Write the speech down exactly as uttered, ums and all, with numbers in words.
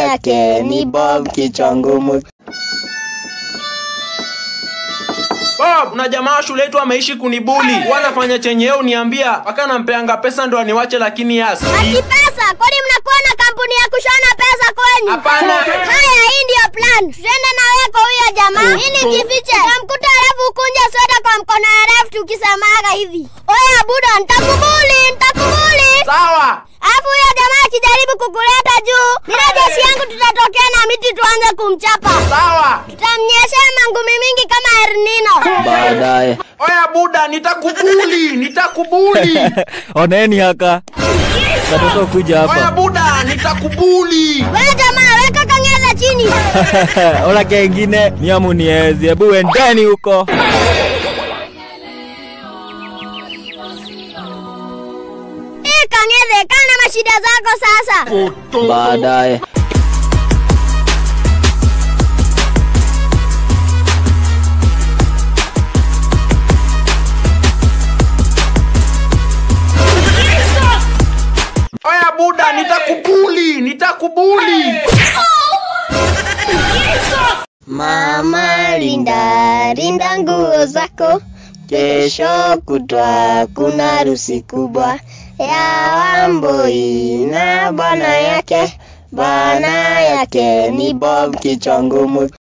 yake ni Bob kichwa ngumu. Bob, na jamaa shule yetu ameishi kunibuli. Wanafanya chenye yeye uniambia, paka nampeanga pesa ndo aniwache lakini yasi. Ati pesa? Kwani mnakuwa na kampuni ya kushona pesa kwenyu? Hapana. Haya, hii ndio plan. Tuende na wewe kwa huyo jamaa. Ili jifiche. Tamkuta alafu ukunje sweta kwa mkono ya left ukisemaga hivi. Oya buda, nitakubuli, nitakubuli. Sawa. Alafu huyo jamaa akijaribu kukuleta juu, mimi jeshi yangu tutatokea na miti tuanze kumchapa. Sawa. Tutamnyeshea mangumi mingi kama El Nino. Baadaye. Oya buda, nitakubuli, nitakubuli. Oneni haka. Watoto kuja hapa. Oya buda, nitakubuli. Wewe jamaa, weka kangeza chini. Ola kengine ni amuniezi. Hebu wendeni huko. Eh, kangeze, kana mashida zako sasa. Baadaye. Oya buda, nitakubuli, nitakubuli. Mama linda, linda nguo zako. Kesho kutwa kuna harusi kubwa ya Wambui na bwana yake. Bwana yake ni Bob kichwa ngumu.